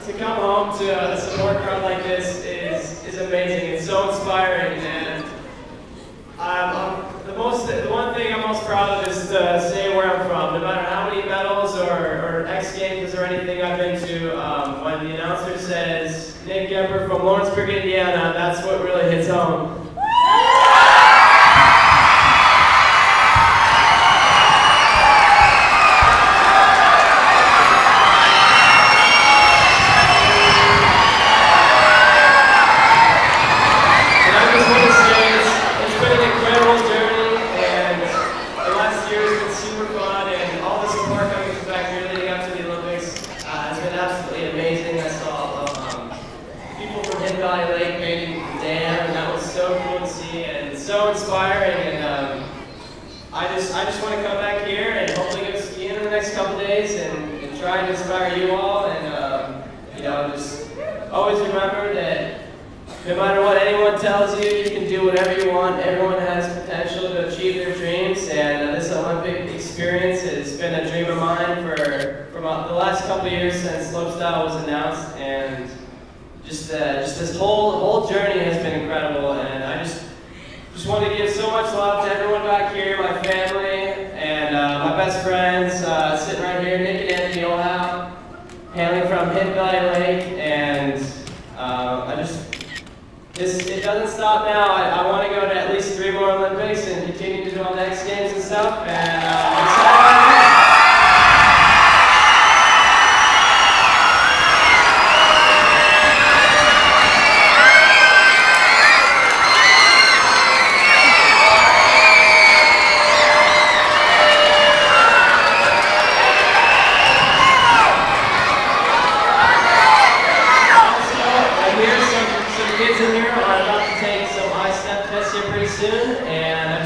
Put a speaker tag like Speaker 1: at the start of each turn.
Speaker 1: to come home to a support crowd like this is amazing. It's so inspiring, and the one thing I'm most proud of is to say where I'm from. No matter how many medals or X Games or anything I've been to, when the announcer says Nick Goepper from Lawrenceburg, Indiana, that's what really hits home. So inspiring, and I just want to come back here and hopefully go skiing in the next couple days and try and inspire you all, and you know, just always remember that no matter what anyone tells you, you can do whatever you want. Everyone has potential to achieve their dreams, and this Olympic experience has been a dream of mine for the last couple of years since slopestyle was announced, and just this whole journey has been incredible, and I just want to give so much love to everyone back here, my family, and my best friends sitting right here, Nick and Anthony Olhow, hailing from Hidden Valley Lake, and it doesn't stop now. I want to go to at least 3 more Olympics and continue to do all the X Games and stuff, and I'm excited. Soon, and